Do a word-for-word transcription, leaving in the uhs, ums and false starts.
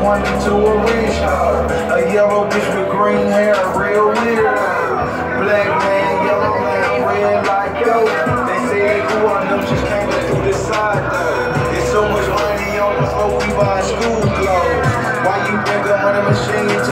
money to a rich hoe. A yellow bitch with green hair, real weird. Black man, yellow man, red like yo. They say they cool, I know just came up through the side though. There's so much money on the floor, we buy school clothes. Why you think I'm on a machine?